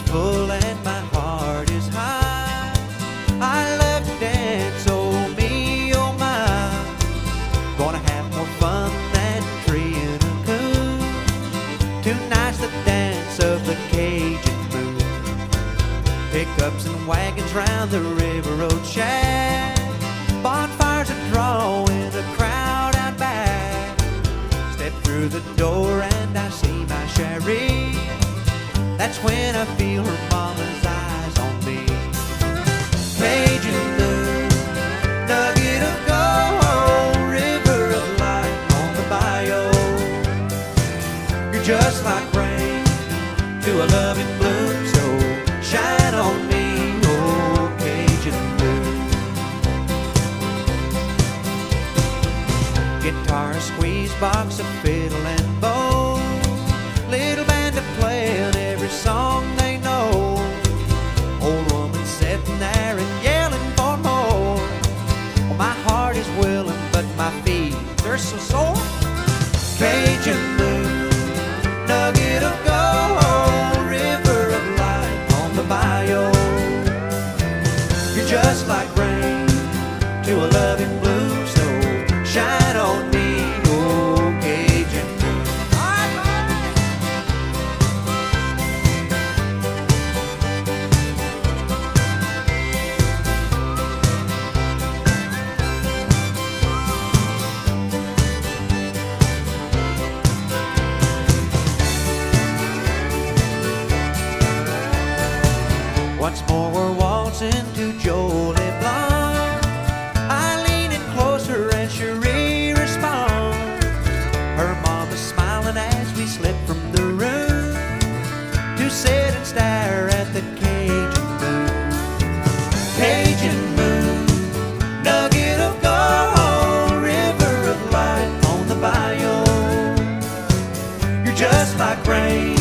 full and my heart is high. I love to dance, oh me, oh my. Gonna have more fun than a tree in a coon. Tonight's the dance of the Cajun moon. Pickups and wagons round the river road shack. Bonfires are drawing a crowd out back. Step through the door and I see my Cherie. That's when I feel her mama's eyes on me. Cajun moon, nugget of gold, river of light on the bayou. You're just like rain to a loving bloom, so shine on me, oh Cajun moon. Guitar, squeeze box, a fiddle and bow. Little band to play on every song they know. Old woman sitting there and yelling for more. Well, my heart is willing, but my feet, they're so sore. Cajun moon, nugget of gold, river of light on the bayou. You're just like rain to a loving blue, so shine on me, oh Cajun moon. Once more we're waltzing to Jolie Blanc. I lean in closer and Cherie responds. Her mama's smiling as we slip from the room to sit and stare at the Cajun moon. Cajun moon, nugget of gold, river of light on the bayou. You're just like rain